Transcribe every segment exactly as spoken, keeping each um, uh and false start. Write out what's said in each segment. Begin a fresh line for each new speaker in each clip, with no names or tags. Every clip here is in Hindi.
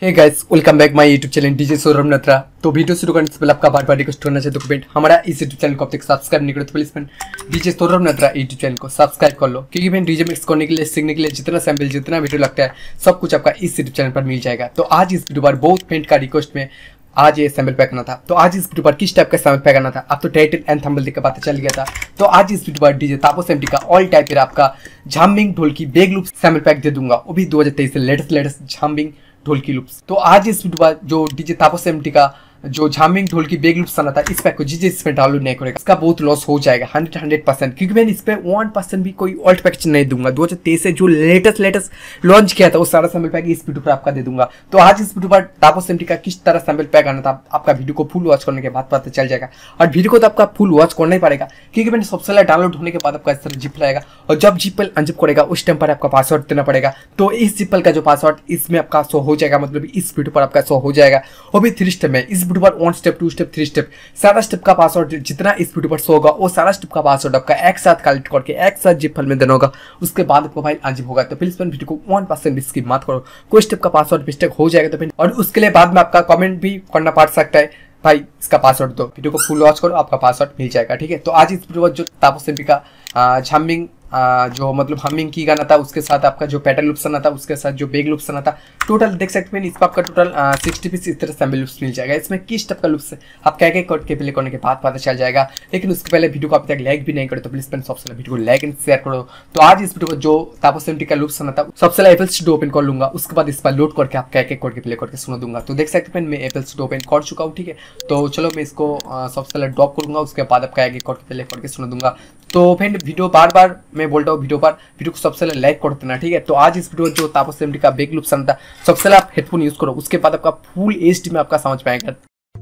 Hey guys, welcome back my YouTube channel DJ Saurabh Natra. तो वीडियो शुरू करने से पहले आपका बार बार रिक्वेस्ट करना चाहिए तो हमारा इस यूट्यूब चैनल को अब तक सब्सक्राइब नहीं करो तो please friend DJ Saurabh Natra YouTube channel को सब्सक्राइब कर लो, क्योंकि फ्रेंड डीजे मिक्स करने के लिए, सीखने के लिए जितना सैंपल जितना वीडियो लगता है सब कुछ आपका इस यूट्यूब चैनल पर मिल जाएगा। तो आज इस वीडियो पर बहुत फ्रेंड का रिक्वेस्ट में आज ये सैंपल पैक करना था। तो आज इस वीडियो पर किस टाइप का सैंपल पैक करना था, अब तो टाइटल एंड थंबनेल देख के पता चल गया था। तो आज इस वीडियो पर डीजे तापस एमटी का ऑल टाइप आपका झामिंग ढोलकी बेग लूप सैंपल पैक दे दूंगा, वो भी दो हजार तेईस से लेटेस्ट लेटेस्ट झामिंग ढोलकी लूप्स। तो आज इस वीडियो पर जो डीजे तापस एमटी का जो झामिंग ढोलकी बेग लूप्स आना था, इस पैक को जिस इसमें डाउनलोड नहीं करेगा इसका बहुत लॉस हो जाएगा हंड्रेड हंड्रेड परसेंट, क्योंकि मैं इस पे वन परसेंट भी कोई ऑल्ट पैक नहीं दूंगा। दो हजार तेईस से जो लेटेस्ट लेटेस्ट लॉन्च किया था वो सारा सैंपल पैक इस वीडियो पर आपका दे दूंगा। तो आज इस वीडियो पर तापस एमटी का किस तरह सैंपल पैक आना था आपका वीडियो को फुल वॉच करने के बाद पता चल जाएगा। और वीडियो को तो आपका फुल वॉच करना ही पड़ेगा, क्योंकि मैंने सबसे पहले डाउनलोड होने के बाद आपका इस तरह जिप लाएगा, और जब जिपल अनजिप करेगा उस टाइम पर आपका पासवर्ड देना पड़ेगा। तो इस जिपल का जो पासवर्ड इसमें आपका शो हो जाएगा, मतलब इस वीडियो पर आपका शो हो जाएगा, वो भी थ्री स्टेप में। इस वीडियो पर one step two step three step सारा स्टेप का पासवर्ड जितना इस वीडियो पर शो होगा वो सारा स्टेप का पासवर्ड आपका एक साथ कलेक्ट करके एक साथ जिप फाइल में देना होगा। उसके बाद आपको फाइल अनजिप होगा। तो प्लीज वीडियो को वन परसेंट भी स्किप मत करो, कोई स्टेप का पासवर्ड मिस्टेक हो जाएगा तो फिर, और उसके लिए बाद में आपका कमेंट भी करना पड़ सकता है भाई इसका पासवर्ड दो। वीडियो को फुल वॉच करो, आपका पासवर्ड मिल जाएगा। ठीक है, तो आज इस वीडियो जो तापस एमटी का झामिंग जो मतलब हमिंग की गाना था, उसके साथ आपका जो पैटर्न लूप्स आना था, उसके साथ जो बेग लूप्स आना था, टोटल देख सकते हैं इसका आपका टोटल सिक्सटी पीस इस तरह सैंपल लूप्स मिल जाएगा। इसमें किस टाइप का लूप्स आप क्या क्या कोड के प्ले करने के बाद पता चल जाएगा। लेकिन उसके पहले वीडियो को अभी तक लाइक भी नहीं करे तो प्लीज फ्रेंड सबसे पहले वीडियो को लाइक एंड शेयर करो। तो आज इस वीडियो को जो तापस एमटी का लूप्स आना था सबसे पहले एपल स्टूडियो ओपन कर लूंगा, उसके बाद इस पर लोड करके आप क्या क्या कोड के प्ले करके सुना दूंगा। तो देख सकते हैं मैं एपल स्टूडियो ओपन कर चुका हूँ। ठीक है, तो चलो मैं इसको सबसे पहले ड्रॉप करूंगा, उसके बाद आप क्या क्या कोड के प्ले करके सुना दूंगा। तो फ्रेंड वीडियो बार बार मैं बोलता हूँ वीडियो पर वीडियो को सबसे पहले लाइक कर देना। ठीक है, तो आज इस वीडियो जो तापस एमटी का बेग लूप्स आना था सबसे पहले आप हेडफोन यूज करो, उसके बाद आपका फुल एचडी में आपका समझ पाएगा।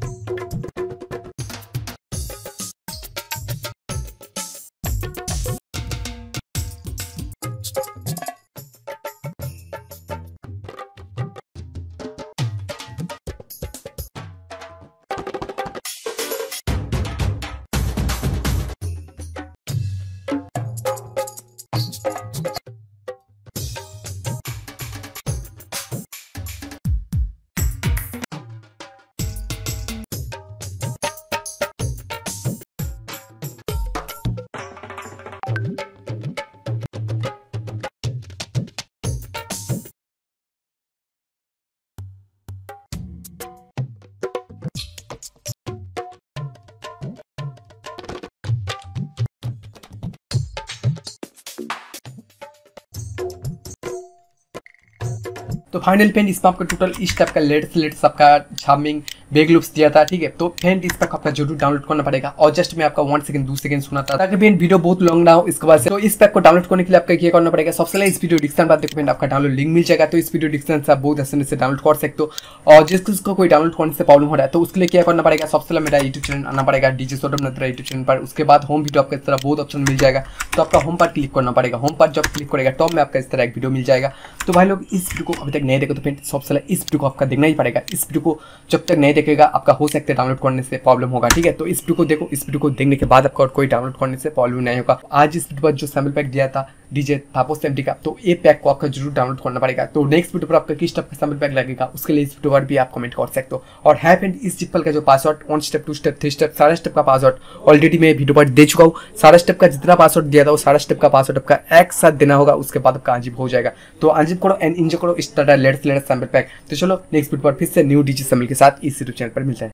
तो फाइनल फ्रेंड इसमें आपका टोटल इस टाइप का लेटेस्ट लेटेस्ट आपका झामिंग बेग लूप्स दिया था। ठीक है, तो फ्रेंड इस पैक आपका जरूर डाउनलोड करना पड़ेगा, और जस्ट मैं आपका वन सेकंड दो सेकंड सुना था ताकि फ्रेंड वीडियो बहुत लॉन्ग ना हो इसके बाद से। तो इस पैक को डाउनलोड करने के लिए आपका क्या करना पड़ेगा, सबसे पहले इस वीडियो डिस्क्रिप्शन पर देखो फ्रेंड आपका डाउनलोड लिंक मिल जाएगा। तो इस वीडियो डिस्क्रिप्शन से आप बहुत आसानी से डाउनलोड कर सकते हो, और जिस किसको कोई डाउनलोड करने से प्रॉब्लम हो रहा है तो उसके लिए क्या करना पड़ेगा, सबसे पहले मेरा यूट्यूब चैनल आना पड़ेगा DJ Saurabh Natra YouTube channel पर। उसके बाद होम वीडियो आपका इस तरह बहुत ऑप्शन मिल जाएगा, तो आपका होम पर क्लिक करना पड़ेगा। होम पर जब क्लिक करेगा तो में आपका इस तरह एक वीडियो मिल जाएगा। तो भाई लोग इस वीडियो को अभी तक नहीं देखो तो फ्रेंड सबसे पहले इस वीडियो को आपका देखना ही पड़ेगा। इस वीडियो को जब तक नहीं देखेगा आपका हो सकता है डाउनलोड करने से प्रॉब्लम होगा। ठीक है, तो इस वीडियो को देखो, इस वीडियो को देखने के बाद आपका कोई डाउनलोड करने से प्रॉब्लम नहीं होगा। आज इस वीडियो पर जो सैंपल पैक दिया था डीजे तापस एमटी का, तो ये पैक को आपका जरूर डाउनलोड करना पड़ेगा। तो नेक्स्ट वीडियो पर आपका किस टाइप का सैंपल पैक लगेगा उसके लिए इस वीडियो पर भी आप कमेंट कर सकते हो। और है फ्रेंड इस जिपल का जो password one step two step three step सारा स्टेप का पासवर्ड ऑलरेडी मैं वीडियो पर दे चुका हूँ। सारा स्टेप का जितना पासवर्ड दिया था वो सारा स्टेप का पासवर्ड आपका एक साथ देना होगा, उसके बाद आपका अनजिप हो जाएगा। तो अनजिप करो एंड इंजॉय करो इस तरह लेटेस्ट लेटेस्ट सैंपल पैक। तो चलो नेक्स्ट वीडियो पर फिर से न्यू डीजे सैंपल के साथ इस यूट्यूब चैनल पर मिलता है।